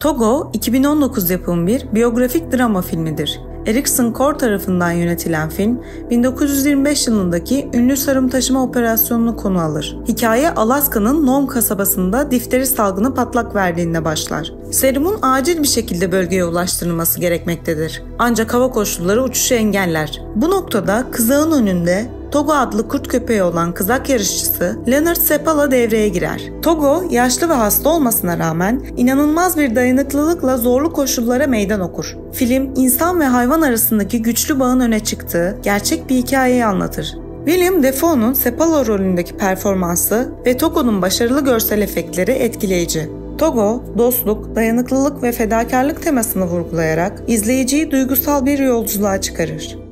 Togo, 2019 yapımı bir biyografik drama filmidir. Erikson Core tarafından yönetilen film, 1925 yılındaki ünlü sarım taşıma operasyonunu konu alır. Hikaye, Alaska'nın Nome kasabasında difteri salgını patlak verdiğinde başlar. Serumun acil bir şekilde bölgeye ulaştırılması gerekmektedir. Ancak hava koşulları uçuşu engeller. Bu noktada kızağın önünde Togo adlı kurt köpeği olan kızak yarışçısı Leonard Seppala devreye girer. Togo, yaşlı ve hasta olmasına rağmen inanılmaz bir dayanıklılıkla zorlu koşullara meydan okur. Film, insan ve hayvan arasındaki güçlü bağın öne çıktığı gerçek bir hikayeyi anlatır. William Dafoe'nun Seppala rolündeki performansı ve Togo'nun başarılı görsel efektleri etkileyici. Togo, dostluk, dayanıklılık ve fedakarlık temasını vurgulayarak izleyiciyi duygusal bir yolculuğa çıkarır.